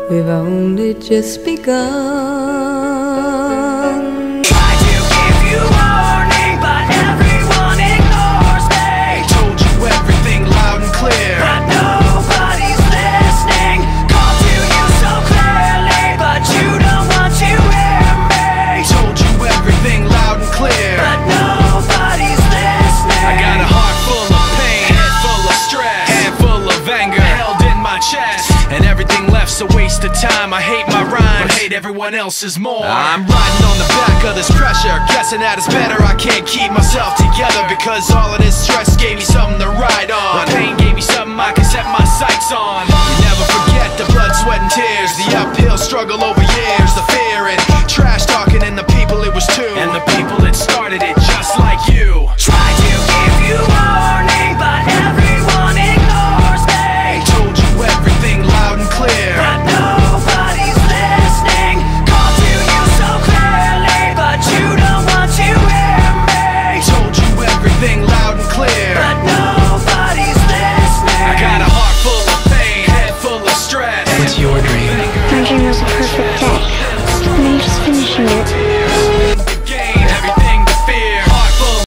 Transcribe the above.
we've only just begun. Tried to give you warning, but everyone ignores me. Told you everything loud and clear, but nobody's listening. Called to you so clearly, but you don't want to hear me. told you everything loud and clear, But nobody's listening. I got a heart full of pain, head full of stress, head full of anger held in my chest, and everything left's a waste of time. I hate my rhymes, but hate everyone else's more. I'm riding on the back of this pressure, guessing that it's better. I can't keep myself together because all of this stress gave me something to ride on. The pain gave me something I can set my sights on. You never forget the blood, sweat, and tears, the uphill struggle over